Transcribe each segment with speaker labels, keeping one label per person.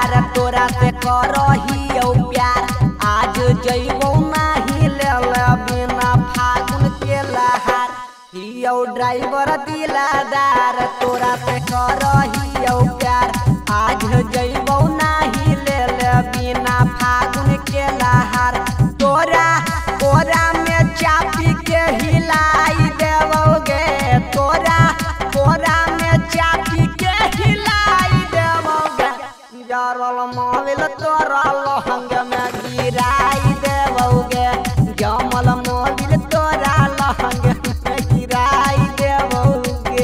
Speaker 1: दिलदार तोरा से करहियो प्यार आज जइबो नाही लेला बिना फागुन के लहार हियो ड्राइवर दिलदार तोरा से करहियो प्यार आज जइबो नाही लेला बिना फागुन के लहार तोरा कोरा में चापी के हिलाई देवोगे तोरा कोरा में चापी के हिलाई देवोगे जरल मोबिल तोरा लहंग में गिराई देवोगे जमल मोबिल तोरा लहंग में गिराई देवोगे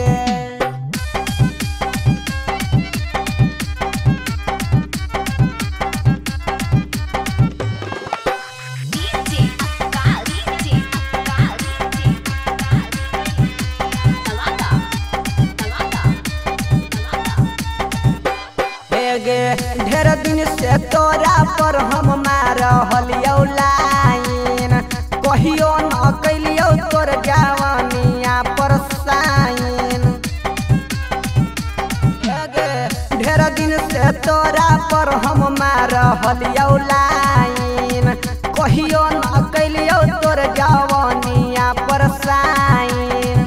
Speaker 1: ढेर दिन से तोरा पर हम मारलियो लाइन कहियो न कैलियो तोर जवानिया पर साइन ढेर दिन से तोरा पर हम मारलियो लाइन कहियो न कैलियो तोर जवानिया पर साइन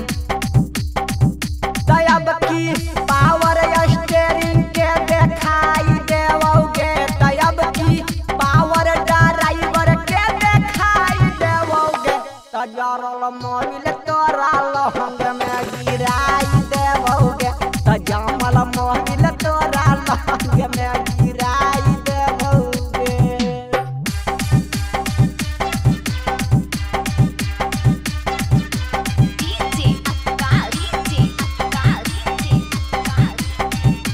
Speaker 1: तब की पावर स्टीयरिंग के देखाई देवोगे तब की पावर ड्राइवर के देखाई देवोगे तजरल मोबिल तोरा लहंग में गिराई देवोगे तजमल मोबिल तोरा लहंग में गिराई देवोगे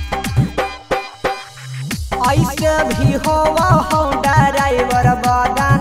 Speaker 1: ऐसे भी हो ड्राइवर बदा